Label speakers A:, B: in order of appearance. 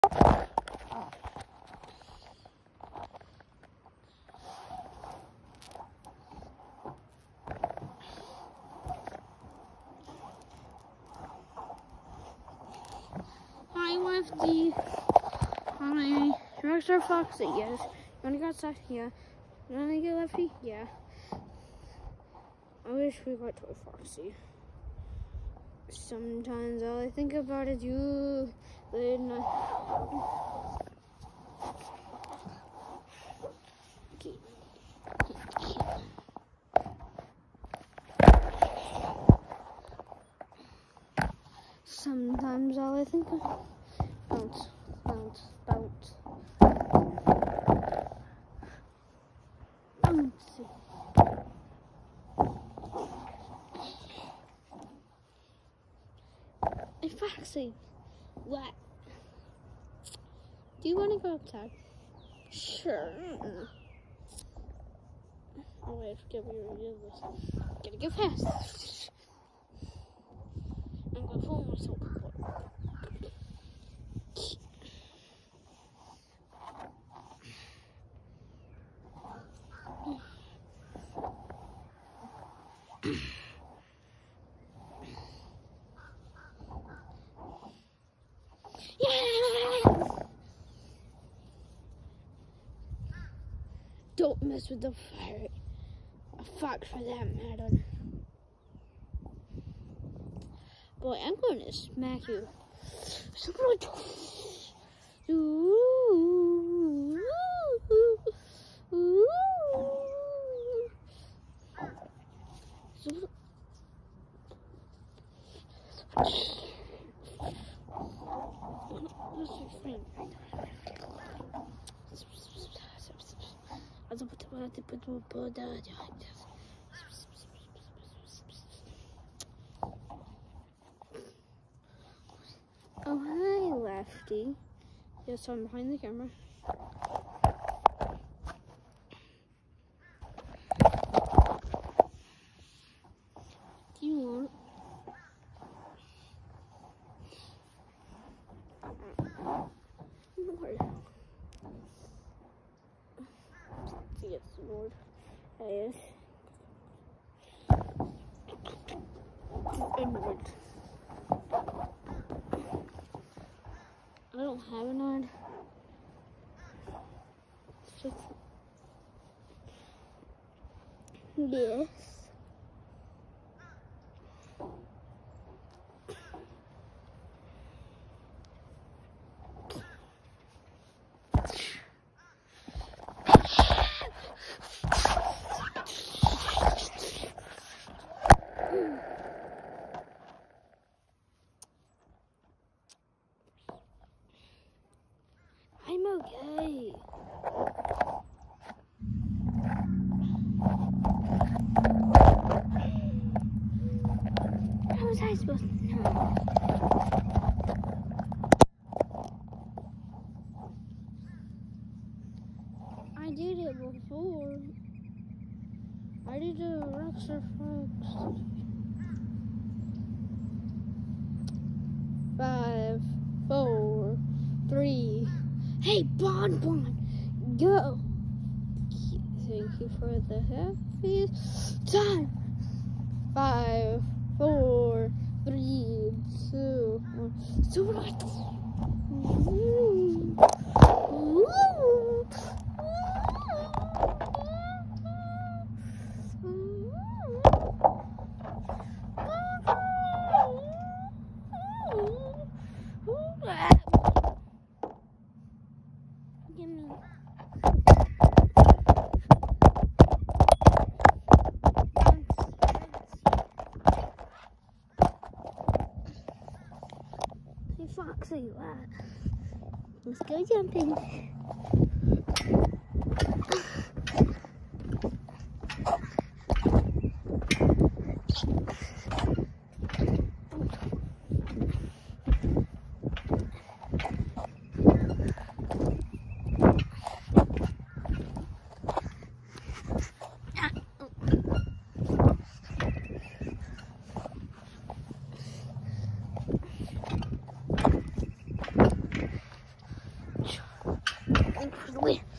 A: Hi, Lefty. Hi. Mr. Foxy, yes. You wanna go outside? Yeah. You wanna get Lefty? Yeah. I wish we got Toy Foxy. Sometimes all I think about is you. Late night. Okay. Sometimes all I think of bounce, bounce, bounce. Bouncy. Hey, Foxy. What? Do you want to go outside? Sure. Oh wait, I forget we reviewed this. Gotta go fast. I'm gonna pull myself apart. Don't mess with the fire. A fox for that matter. Boy, I'm going to smack you. Oh, hi, Lefty. Yes, I'm behind the camera. Do you want? Lord. Yes, Lord. Yes. Inward. I don't have an ad. It's just... Yes. I'm okay. How was I supposed to know? I did it before. I did a Rockstar Fox. 5, 4, 3. Hey, Bonbon, go! Thank you for the happiest time. 5, 4, 3, 2, 1. So what? Give me. Hey, Foxy, what? Let's go jumping. win.